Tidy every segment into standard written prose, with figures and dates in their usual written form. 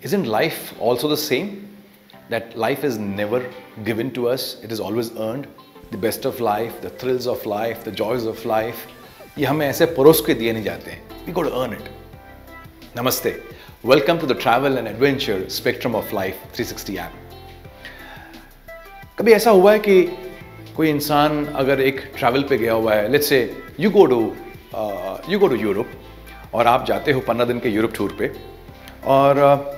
Isn't life also the same? That life is never given to us, it is always earned. The best of life, the thrills of life, the joys of life, ये हमें ऐसे परोस के दिए नहीं जाते हैं. We got to earn it. Namaste. Welcome to the Travel and Adventure Spectrum of Life 360 app. कभी ऐसा हुआ है कि कोई इंसान अगर एक ट्रैवल पे गया हुआ है, let's say you go to Europe और आप जाते हो 15 दिन के यूरोप टूर पे और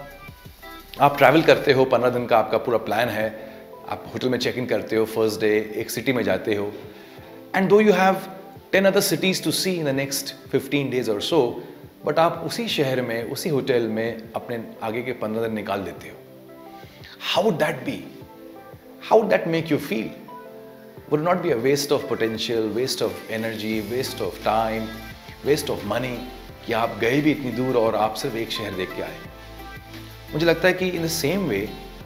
आप ट्रैवल करते हो, 15 दिन का आपका पूरा प्लान है, आप होटल में चेक इन करते हो, फर्स्ट डे एक सिटी में जाते हो, and do you have 10 other cities to see in the next 15 days और सो, बट आप उसी शहर में, उसी होटल में अपने आगे के 15 दिन निकाल देते हो. How would that be? How would that make you feel? Would not be a waste of potential, waste of energy, waste of time, waste of money कि आप गए भी इतनी दूर और आप सिर्फ एक शहर देख के आए? मुझे लगता है कि in the same way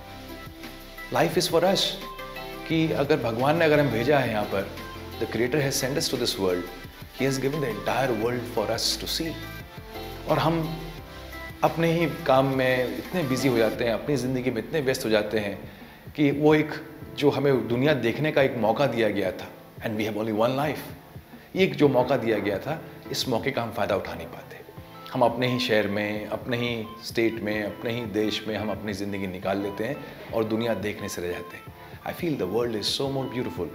life is for us, कि अगर भगवान ने अगर हम भेजा है यहाँ पर, the creator has sent us to this world, he has given the entire world for us to see. और हम अपने ही काम में इतने बिजी हो जाते हैं, अपनी ज़िंदगी में इतने व्यस्त हो जाते हैं कि वो एक जो हमें दुनिया देखने का एक मौका दिया गया था, and we have only one life, ये एक जो मौका दिया गया था, इस मौके का हम फ़ायदा उठा नहीं पाते. हम अपने ही शहर में, अपने ही स्टेट में, अपने ही देश में हम अपनी ज़िंदगी निकाल लेते हैं और दुनिया देखने से रह जाते हैं. I feel the world is so more beautiful,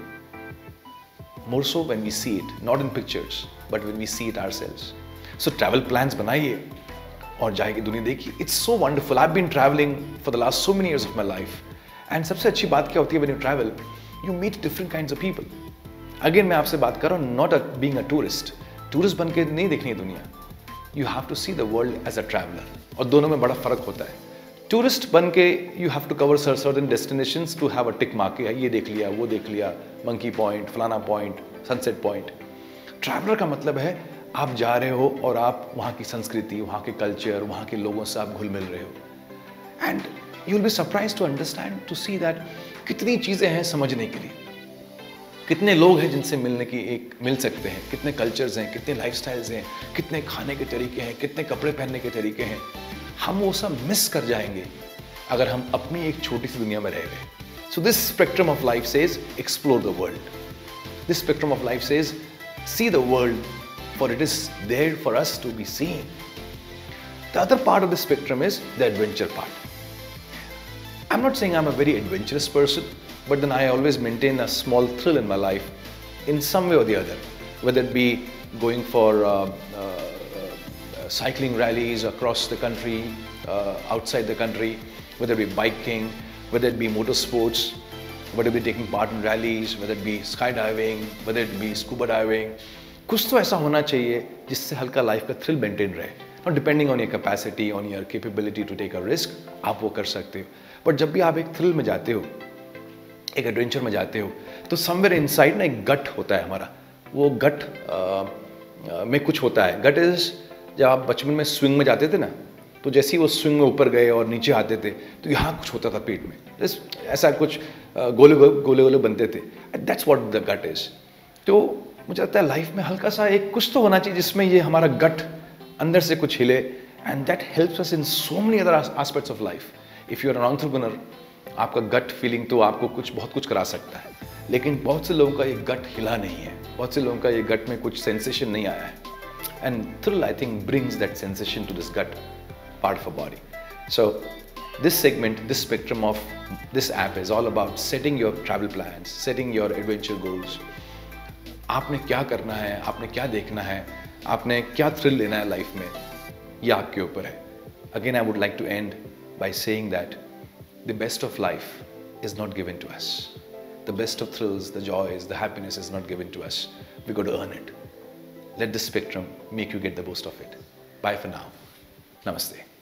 more so when we see it, not in pictures but when we see it ourselves. So travel plans बनाइए और जाके दुनिया देखिए. It's so wonderful. I have been travelling for the last so many years of my life, and सबसे अच्छी बात क्या होती है when you travel? You meet different kinds of people. Again मैं आपसे बात कर रहा हूँ, not being a tourist. Tourist बन के नहीं देखनी है दुनिया. You have to see the world as a traveler. और दोनों में बड़ा फर्क होता है. टूरिस्ट बन के you have to cover certain destinations to have a tick mark. ये देख लिया, वो देख लिया, मंकी पॉइंट, फलाना पॉइंट, सनसेट पॉइंट. ट्रैवलर का मतलब है आप जा रहे हो और आप वहाँ की संस्कृति, वहाँ के कल्चर, वहाँ के लोगों से आप घुल मिल रहे हो. And you will be surprise to understand, to see that कितनी चीज़ें हैं समझने के लिए, कितने लोग हैं जिनसे मिल सकते हैं, कितने कल्चर्स हैं, कितने लाइफस्टाइल्स हैं, कितने खाने के तरीके हैं, कितने कपड़े पहनने के तरीके हैं. हम वो सब मिस कर जाएंगे अगर हम अपनी एक छोटी सी दुनिया में रह गए. So this spectrum of life says explore the world. This spectrum of life says see the world for it is there for us to be seen. The other part of the spectrum is the adventure part. I am not saying I am a very adventurous person, but then I always maintain a small thrill in my life in some way or the other, whether it be going for cycling rallies across the country, outside the country, whether it be biking, whether it be motorsports, whether it be taking part in rallies, whether it be skydiving, whether it be scuba diving. कुछ तो ऐसा होना चाहिए जिससे हल्का life का thrill maintain रहे. Now depending on your capacity, on your capability to take a risk, आप वो कर सकते हो. But जब भी आप एक थ्रिल में जाते हो, एक एडवेंचर में जाते हो, तो समवेयर इनसाइड ना एक गट होता है हमारा. वो गट में कुछ होता है. गट इज, जब आप बचपन में स्विंग में जाते थे ना, तो जैसे ही वो स्विंग में ऊपर गए और नीचे आते थे तो यहाँ कुछ होता था पेट में, ऐसा कुछ गोले गोले बनते थे. That's what the gut is. तो मुझे लगता है लाइफ में हल्का सा एक कुछ तो होना चाहिए जिसमें ये हमारा गट अंदर से कुछ हिले, and that helps us in so many other aspects of life. If you are an entrepreneur, आपका गट फीलिंग तो आपको बहुत कुछ करा सकता है, लेकिन बहुत से लोगों का ये गट हिला नहीं है, बहुत से लोगों का ये गट में कुछ सेंसेशन नहीं आया है. And thrill I think brings that sensation to this gut part of a body. So this segment, this spectrum of this app is all about setting your travel plans, setting your adventure goals. आपने क्या करना है, आपने क्या देखना है, आपने क्या थ्रिल लेना है लाइफ में, ये आपके ऊपर है. Again I would like to end by saying that the best of life is not given to us. The best of thrills, the joys, the happiness is not given to us. We got to earn it. Let this spectrum make you get the most of it. Bye for now. Namaste.